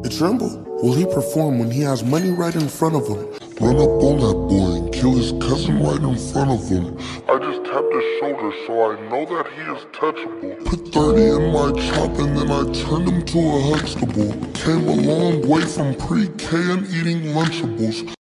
to tremble? Will he perform when he has money right in front of him? Run up on that boy and kill his cousin right in front of him. I just tapped his shoulder so I know that he is touchable. Put 30 in my chop and then I turned him to a Huxtable. Came a long way from pre-K and eating Lunchables.